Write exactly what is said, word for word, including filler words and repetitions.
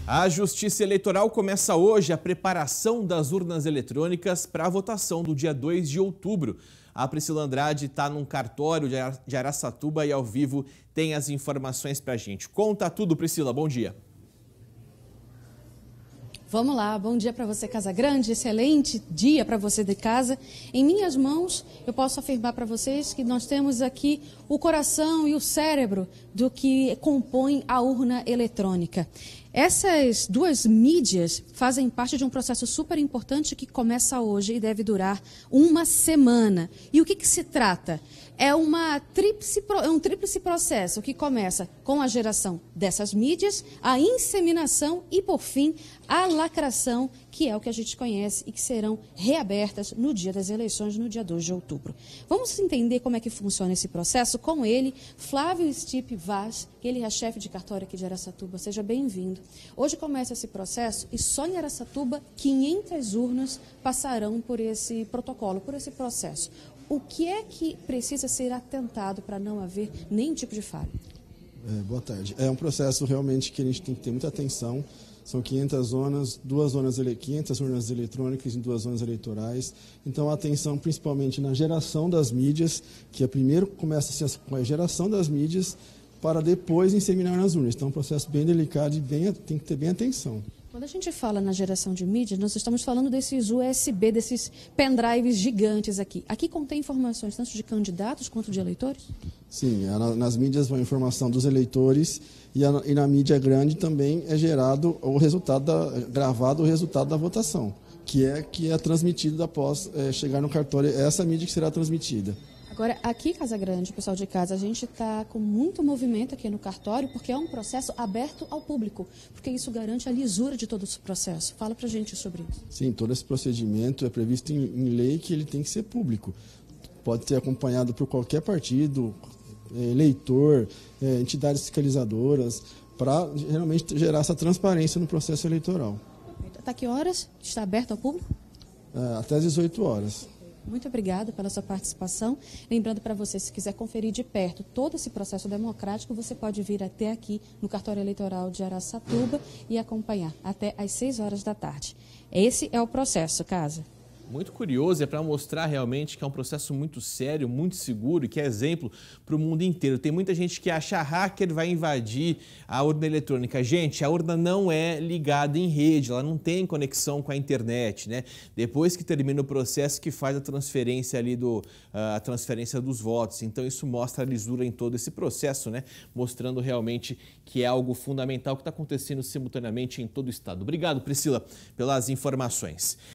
A Justiça Eleitoral começa hoje a preparação das urnas eletrônicas para a votação do dia dois de outubro. A Priscila Andrade está num cartório de Araçatuba e ao vivo tem as informações para a gente. Conta tudo, Priscila. Bom dia. Vamos lá, bom dia para você, Casa Grande, excelente dia para você de casa. Em minhas mãos, eu posso afirmar para vocês que nós temos aqui o coração e o cérebro do que compõe a urna eletrônica. Essas duas mídias fazem parte de um processo super importante que começa hoje e deve durar uma semana. E o que, que se trata? É, uma tríplice, é um tríplice processo que começa com a geração dessas mídias, a inseminação e, por fim, a lacração, que é o que a gente conhece e que serão reabertas no dia das eleições, no dia dois de outubro. Vamos entender como é que funciona esse processo com ele, Flávio Stipe Vaz, ele é chefe de cartório aqui de Araçatuba. Seja bem-vindo. Hoje começa esse processo e só em Araçatuba quinhentas urnas passarão por esse protocolo, por esse processo. O que é que precisa ser atentado para não haver nenhum tipo de falha? É, boa tarde. É um processo realmente que a gente tem que ter muita atenção. São quinhentas zonas, duas zonas, quinhentas urnas eletrônicas em duas zonas eleitorais. Então, atenção principalmente na geração das mídias, que é primeiro começa com a geração das mídias para depois inseminar nas urnas. Então, é um processo bem delicado e bem, tem que ter bem atenção. Quando a gente fala na geração de mídia, nós estamos falando desses U S B, desses pendrives gigantes aqui. Aqui contém informações tanto de candidatos quanto de eleitores? Sim, nas mídias vai a informação dos eleitores e, a, e na mídia grande também é gerado o resultado, da, gravado o resultado da votação, que é, que é transmitido após é, chegar no cartório, é essa mídia que será transmitida. Agora, aqui, Casa Grande, pessoal de casa, a gente está com muito movimento aqui no cartório, porque é um processo aberto ao público, porque isso garante a lisura de todo esse processo. Fala pra gente sobre isso. Sim, todo esse procedimento é previsto em, em lei que ele tem que ser público. Pode ser acompanhado por qualquer partido, eleitor, é, entidades fiscalizadoras, para realmente gerar essa transparência no processo eleitoral. Até que horas está aberto ao público? É, até às dezoito horas. Muito obrigada pela sua participação. Lembrando para você, se quiser conferir de perto todo esse processo democrático, você pode vir até aqui no cartório eleitoral de Araçatuba e acompanhar até às seis horas da tarde. Esse é o processo, Casa. Muito curioso, é para mostrar realmente que é um processo muito sério, muito seguro e que é exemplo para o mundo inteiro. Tem muita gente que acha que hacker vai invadir a urna eletrônica. Gente, a urna não é ligada em rede, ela não tem conexão com a internet, né? Depois que termina o processo que faz a transferência ali do, a transferência dos votos. Então isso mostra a lisura em todo esse processo, né? Mostrando realmente que é algo fundamental que está acontecendo simultaneamente em todo o estado. Obrigado, Priscila, pelas informações.